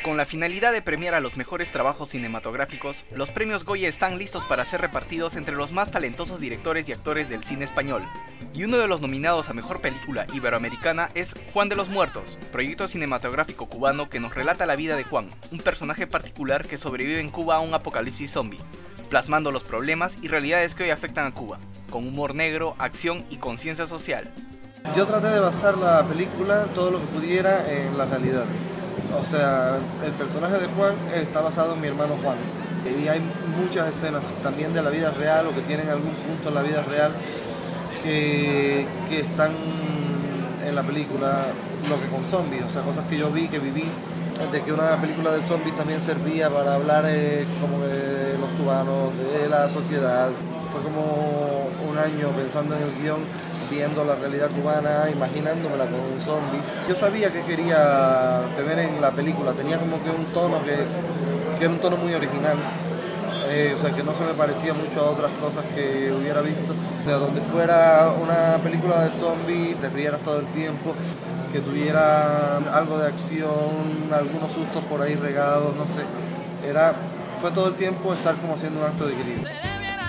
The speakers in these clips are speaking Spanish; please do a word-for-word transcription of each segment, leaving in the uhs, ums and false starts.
Con la finalidad de premiar a los mejores trabajos cinematográficos, los premios Goya están listos para ser repartidos entre los más talentosos directores y actores del cine español. Y uno de los nominados a Mejor Película Iberoamericana es Juan de los Muertos, proyecto cinematográfico cubano que nos relata la vida de Juan, un personaje particular que sobrevive en Cuba a un apocalipsis zombie, plasmando los problemas y realidades que hoy afectan a Cuba, con humor negro, acción y conciencia social. Yo traté de basar la película todo lo que pudiera en la realidad. O sea, el personaje de Juan está basado en mi hermano Juan. Y hay muchas escenas también de la vida real o que tienen algún punto en la vida real que, que están en la película, lo que con zombies, o sea, cosas que yo vi, que viví, de que una película de zombies también servía para hablar eh, como de los cubanos, de la sociedad. Fue como un año pensando en el guión, viendo la realidad cubana, imaginándomela con un zombie. Yo sabía que quería tener en la película, tenía como que un tono que, que era un tono muy original, eh, o sea, que no se me parecía mucho a otras cosas que hubiera visto. O sea, donde fuera una película de zombies, te rieras todo el tiempo, que tuviera algo de acción, algunos sustos por ahí regados, no sé. Era, fue todo el tiempo estar como haciendo un acto de equilibrio.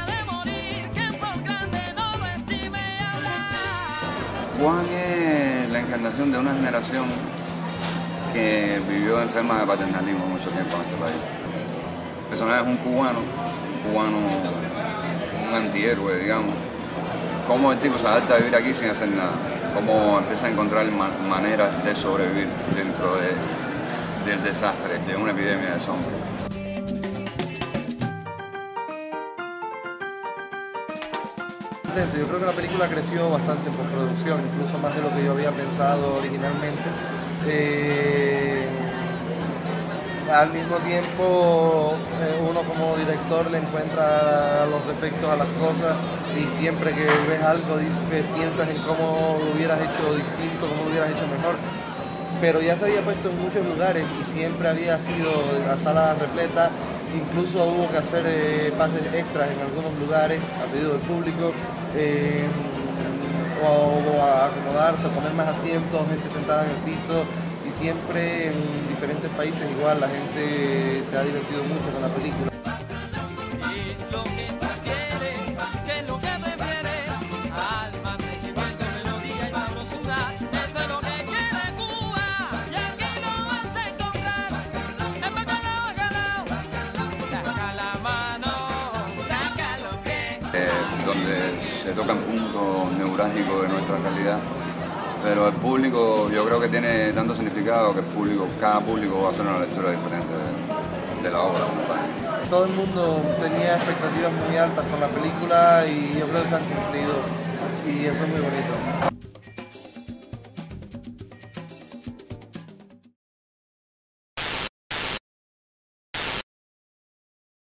Juan es la encarnación de una generación que vivió enferma de paternalismo mucho tiempo en este país. El personaje es un cubano, un cubano, un antihéroe, digamos. Cómo el tipo se adapta a vivir aquí sin hacer nada. Cómo empieza a encontrar maneras de sobrevivir dentro de, del desastre de una epidemia de zombies. Yo creo que la película creció bastante en postproducción, incluso más de lo que yo había pensado originalmente. Eh, al mismo tiempo, eh, uno como director le encuentra los defectos a las cosas y siempre que ves algo dices, piensas en cómo lo hubieras hecho distinto, cómo lo hubieras hecho mejor. Pero ya se había puesto en muchos lugares y siempre había sido la sala repleta. Incluso hubo que hacer eh, pases extras en algunos lugares a pedido del público, eh, o, o a acomodarse, a poner más asientos, gente sentada en el piso, y siempre en diferentes países igual la gente se ha divertido mucho con la película. Eh, donde se tocan puntos neurálgicos de nuestra realidad, pero el público yo creo que tiene tanto significado que el público, cada público va a hacer una lectura diferente de, de la obra. Todo el mundo tenía expectativas muy altas con la película y yo creo que se han cumplido y eso es muy bonito.